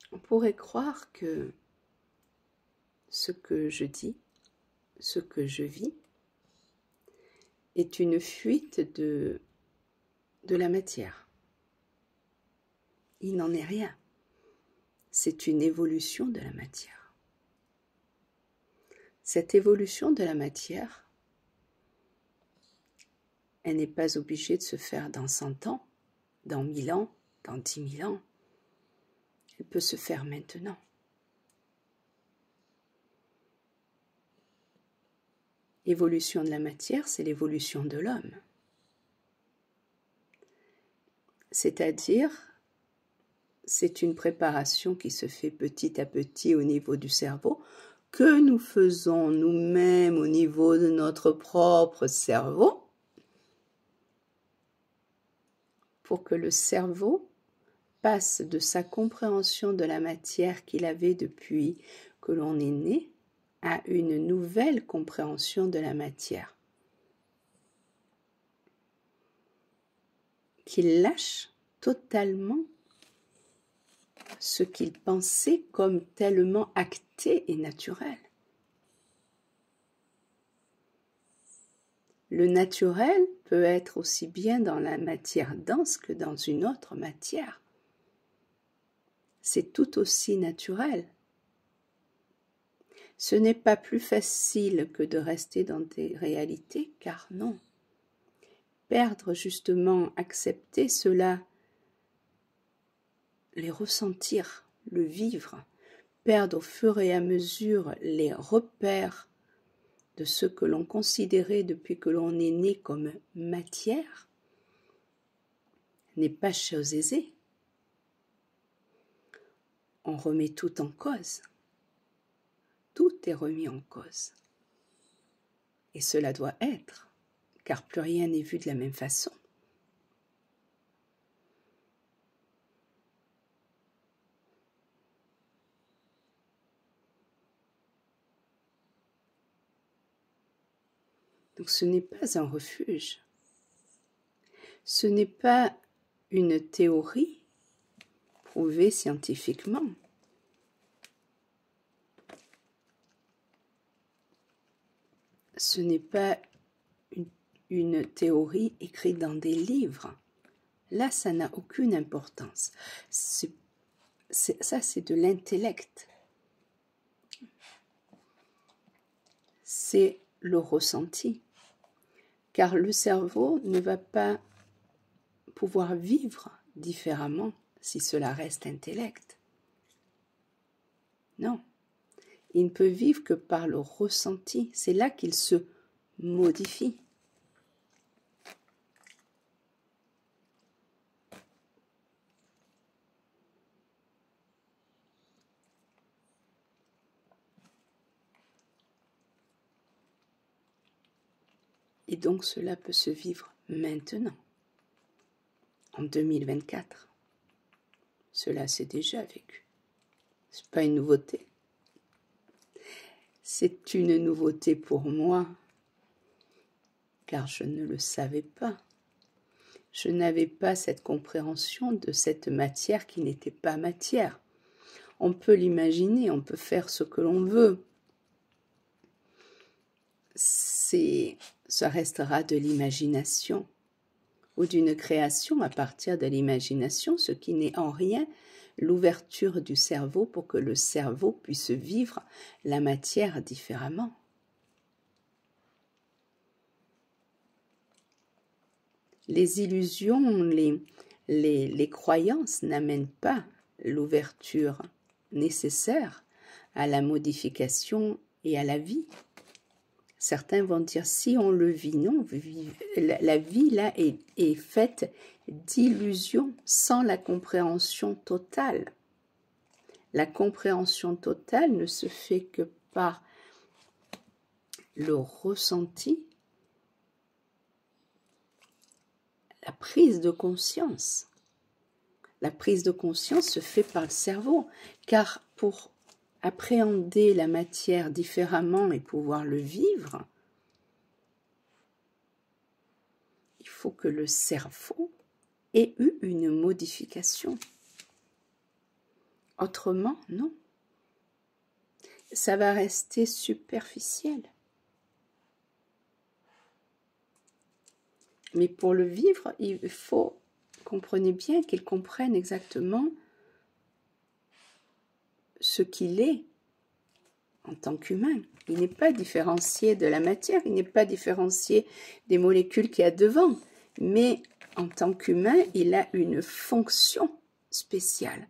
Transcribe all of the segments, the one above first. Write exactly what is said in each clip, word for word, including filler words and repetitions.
On pourrait croire que ce que je dis, ce que je vis, est une fuite de, de la matière. Il n'en est rien. C'est une évolution de la matière. Cette évolution de la matière, elle n'est pas obligée de se faire dans cent ans, dans mille ans, dans dix mille ans. Elle peut se faire maintenant. L'évolution de la matière, c'est l'évolution de l'homme. C'est-à-dire, c'est une préparation qui se fait petit à petit au niveau du cerveau, que nous faisons nous-mêmes au niveau de notre propre cerveau, pour que le cerveau passe de sa compréhension de la matière qu'il avait depuis que l'on est né à une nouvelle compréhension de la matière. Qu'il lâche totalement ce qu'il pensait comme tellement acté et naturel. Le naturel peut être aussi bien dans la matière dense que dans une autre matière. C'est tout aussi naturel. Ce n'est pas plus facile que de rester dans des réalités, car non. Perdre justement, accepter cela, les ressentir, le vivre, perdre au fur et à mesure les repères de ce que l'on considérait depuis que l'on est né comme matière, n'est pas chose aisée. On remet tout en cause. Tout est remis en cause. Et cela doit être, car plus rien n'est vu de la même façon. Donc ce n'est pas un refuge. Ce n'est pas une théorie prouvée scientifiquement. Ce n'est pas une, une théorie écrite dans des livres. Là, ça n'a aucune importance. C'est, c'est, ça, c'est de l'intellect. C'est le ressenti. Car le cerveau ne va pas pouvoir vivre différemment si cela reste intellect. Non. Il ne peut vivre que par le ressenti. C'est là qu'il se modifie. Et donc cela peut se vivre maintenant, en deux mille vingt-quatre. Cela s'est déjà vécu. Ce n'est pas une nouveauté. C'est une nouveauté pour moi, car je ne le savais pas. Je n'avais pas cette compréhension de cette matière qui n'était pas matière. On peut l'imaginer, on peut faire ce que l'on veut. C'est, ça restera de l'imagination ou d'une création à partir de l'imagination, ce qui n'est en rien l'ouverture du cerveau pour que le cerveau puisse vivre la matière différemment. Les illusions, les, les, les croyances n'amènent pas l'ouverture nécessaire à la modification et à la vie. Certains vont dire, si on le vit, non, la vie là est, est faite d'illusions sans la compréhension totale. La compréhension totale ne se fait que par le ressenti, la prise de conscience. La prise de conscience se fait par le cerveau, car pour appréhender la matière différemment et pouvoir le vivre, il faut que le cerveau ait eu une modification. Autrement, non. Ça va rester superficiel. Mais pour le vivre, il faut, comprenez bien, qu'il comprenne exactement ce qu'il est en tant qu'humain. Il n'est pas différencié de la matière, il n'est pas différencié des molécules qu'il y a devant. Mais en tant qu'humain, il a une fonction spéciale.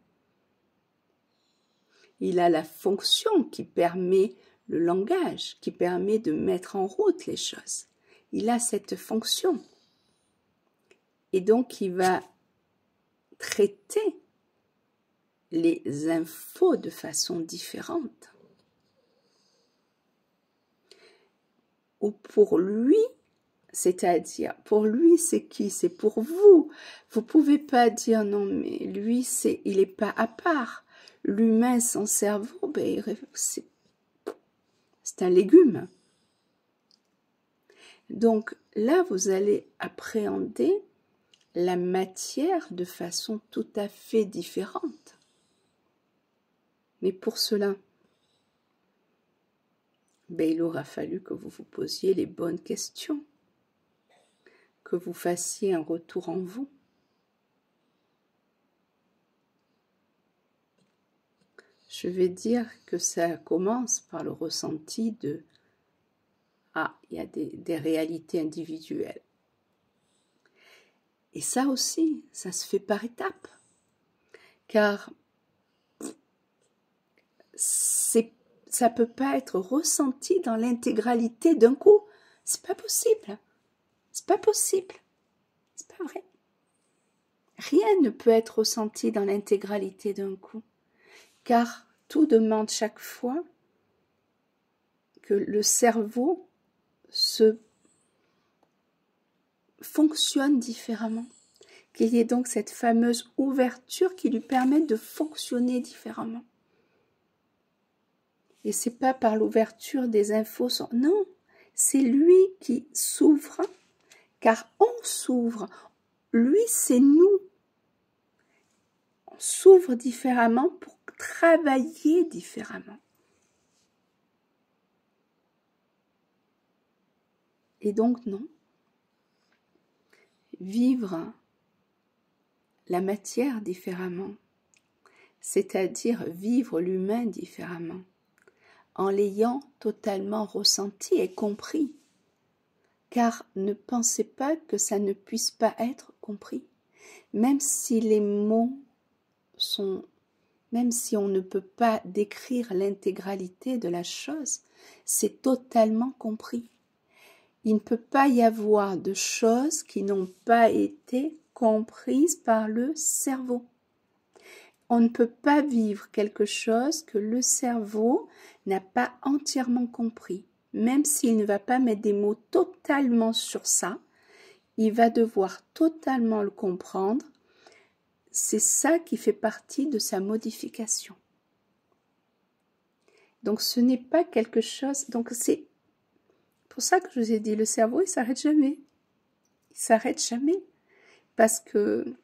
Il a la fonction qui permet le langage, qui permet de mettre en route les choses. Il a cette fonction. Et donc, il va traiter les infos de façon différente. Ou pour lui, c'est-à-dire, pour lui, c'est qui? C'est pour vous. Vous pouvez pas dire, non, mais lui, c'est, il n'est pas à part. L'humain, son cerveau, ben, c'est, c'est un légume. Donc là, vous allez appréhender la matière de façon tout à fait différente. Mais pour cela, ben, il aura fallu que vous vous posiez les bonnes questions, que vous fassiez un retour en vous. Je vais dire que ça commence par le ressenti de « Ah, il y a des, des réalités individuelles ». Et ça aussi, ça se fait par étapes. Car c'est, ça ne peut pas être ressenti dans l'intégralité d'un coup. C'est pas possible. C'est pas possible. C'est pas vrai. Rien ne peut être ressenti dans l'intégralité d'un coup. Car tout demande chaque fois que le cerveau se fonctionne différemment. Qu'il y ait donc cette fameuse ouverture qui lui permet de fonctionner différemment. Et c'est pas par l'ouverture des infos, non, c'est lui qui s'ouvre, car on s'ouvre. Lui, c'est nous. On s'ouvre différemment pour travailler différemment. Et donc, non. Vivre la matière différemment, c'est-à-dire vivre l'humain différemment, en l'ayant totalement ressenti et compris. Car ne pensez pas que ça ne puisse pas être compris. Même si les mots sont, même si on ne peut pas décrire l'intégralité de la chose, c'est totalement compris. Il ne peut pas y avoir de choses qui n'ont pas été comprises par le cerveau. On ne peut pas vivre quelque chose que le cerveau n'a pas entièrement compris. Même s'il ne va pas mettre des mots totalement sur ça, il va devoir totalement le comprendre. C'est ça qui fait partie de sa modification. Donc ce n'est pas quelque chose... Donc c'est pour ça que je vous ai dit, le cerveau, il ne s'arrête jamais. Il ne s'arrête jamais. Parce que nous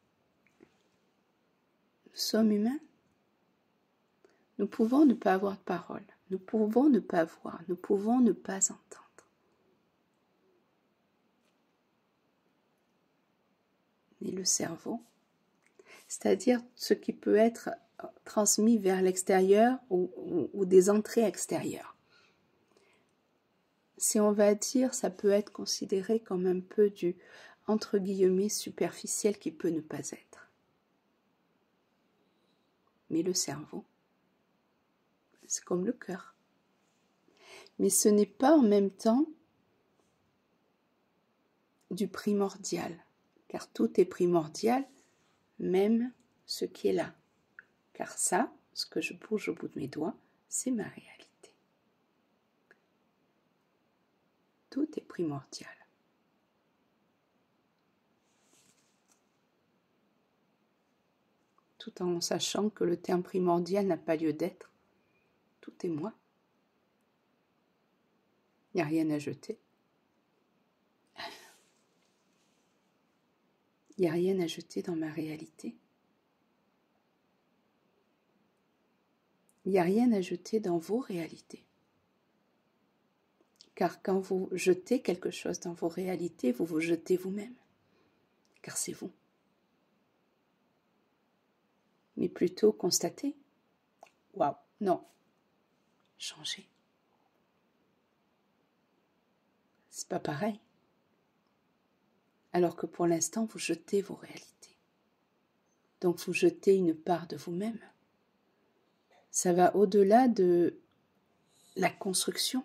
sommes humains. Nous pouvons ne pas avoir de parole. Nous pouvons ne pas voir. Nous pouvons ne pas entendre. Mais le cerveau, c'est-à-dire ce qui peut être transmis vers l'extérieur ou, ou, ou des entrées extérieures. Si on va dire, ça peut être considéré comme un peu du, entre guillemets, superficiel qui peut ne pas être. Mais le cerveau, c'est comme le cœur. Mais ce n'est pas en même temps du primordial, car tout est primordial, même ce qui est là. Car ça, ce que je bouge au bout de mes doigts, c'est ma réalité. Tout est primordial. Tout en sachant que le terme primordial n'a pas lieu d'être. Tout est moi. Il n'y a rien à jeter. Il n'y a rien à jeter dans ma réalité. Il n'y a rien à jeter dans vos réalités. Car quand vous jetez quelque chose dans vos réalités, vous vous jetez vous-même. Car c'est vous. Mais plutôt constater. Waouh, non. Changez. C'est pas pareil. Alors que pour l'instant, vous jetez vos réalités. Donc vous jetez une part de vous-même. Ça va au-delà de la construction.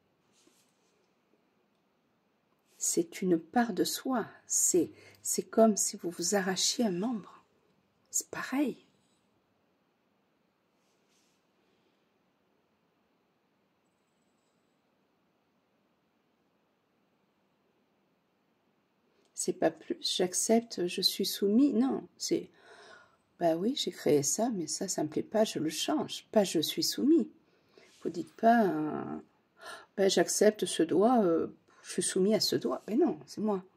C'est une part de soi. C'est, c'est comme si vous vous arrachiez un membre. C'est pareil. C'est pas plus, j'accepte, je suis soumis. Non, c'est, bah oui, j'ai créé ça, mais ça, ça me plaît pas, je le change. Pas je suis soumis. Vous dites pas, euh, bah, j'accepte ce doigt, euh, je suis soumis à ce doigt. Mais non, c'est moi.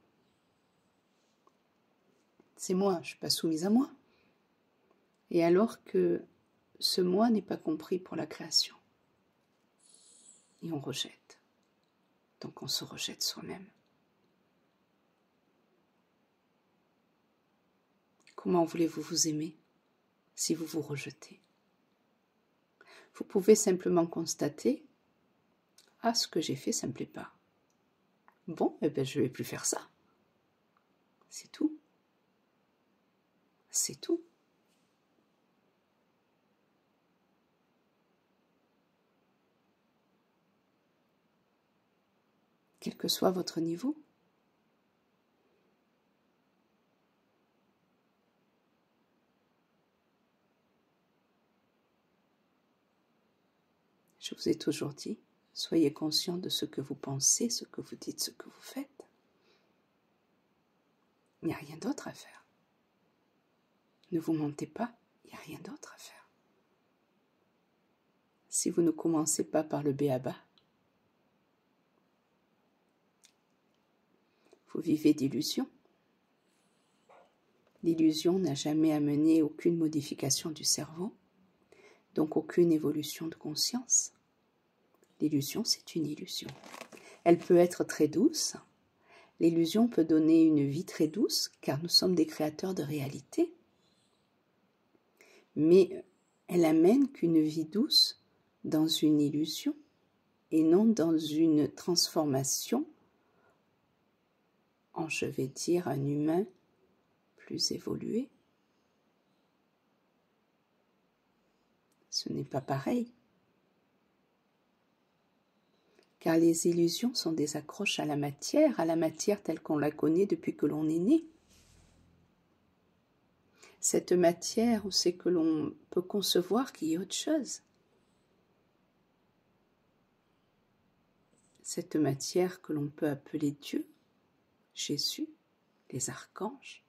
C'est moi, je ne suis pas soumise à moi. Et alors que ce moi n'est pas compris pour la création. Et on rejette. Donc on se rejette soi-même. Comment voulez-vous vous aimer si vous vous rejetez? Vous pouvez simplement constater, ah, ce que j'ai fait, ça ne me plaît pas. Bon, eh bien, je ne vais plus faire ça. C'est tout. C'est tout. Quel que soit votre niveau. Je vous ai toujours dit, soyez conscient de ce que vous pensez, ce que vous dites, ce que vous faites. Il n'y a rien d'autre à faire. Ne vous mentez pas, il n'y a rien d'autre à faire. Si vous ne commencez pas par le b-a-ba, vous vivez d'illusions. L'illusion n'a jamais amené aucune modification du cerveau, donc aucune évolution de conscience. L'illusion, c'est une illusion. Elle peut être très douce. L'illusion peut donner une vie très douce, car nous sommes des créateurs de réalité. Mais elle amène qu'une vie douce dans une illusion et non dans une transformation en, je vais dire, un humain plus évolué. Ce n'est pas pareil. Car les illusions sont des accroches à la matière, à la matière telle qu'on la connaît depuis que l'on est né. Cette matière où c'est que l'on peut concevoir qu'il y ait autre chose. Cette matière que l'on peut appeler Dieu, Jésus, les archanges,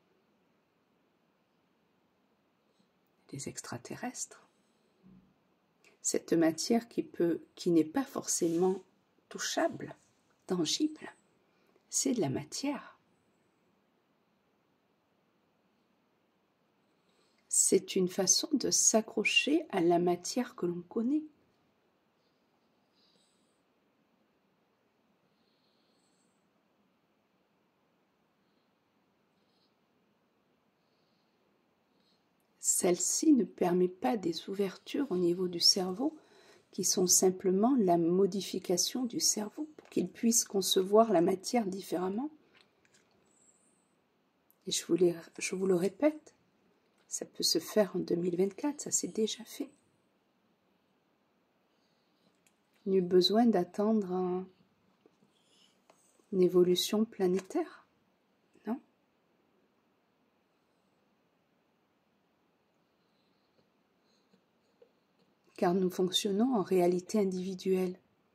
les extraterrestres. Cette matière qui peut, qui n'est pas forcément touchable, tangible, c'est de la matière. C'est une façon de s'accrocher à la matière que l'on connaît. Celle-ci ne permet pas des ouvertures au niveau du cerveau qui sont simplement la modification du cerveau pour qu'il puisse concevoir la matière différemment. Et je vous, les, je vous le répète, ça peut se faire en deux mille vingt-quatre, ça s'est déjà fait. Nul besoin d'attendre un, une évolution planétaire, non? Car nous fonctionnons en réalité individuelle.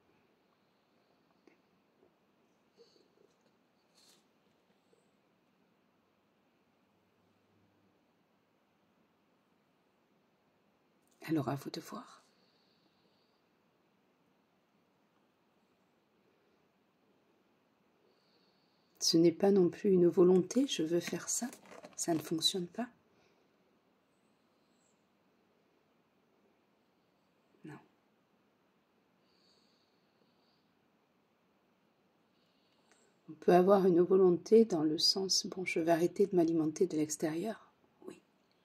Alors à vous de voir. Ce n'est pas non plus une volonté, je veux faire ça, ça ne fonctionne pas. On peut avoir une volonté dans le sens, bon, je vais arrêter de m'alimenter de l'extérieur. Oui.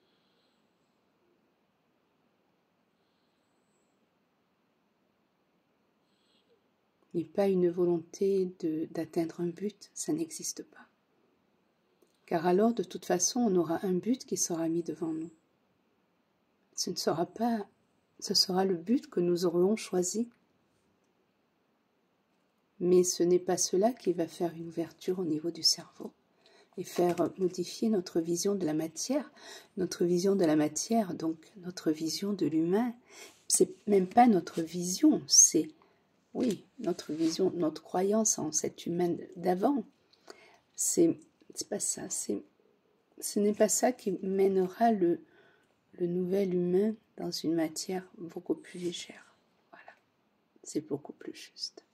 Mais pas une volonté d'atteindre un but, ça n'existe pas. Car alors, de toute façon, on aura un but qui sera mis devant nous. Ce ne sera pas, ce sera le but que nous aurons choisi. Mais ce n'est pas cela qui va faire une ouverture au niveau du cerveau et faire modifier notre vision de la matière. Notre vision de la matière, donc notre vision de l'humain, c'est même pas notre vision, c'est, oui, notre vision, notre croyance en cet humain d'avant. C'est c'est pas ça, c'est, ce n'est pas ça qui mènera le, le nouvel humain dans une matière beaucoup plus légère. Voilà, c'est beaucoup plus juste.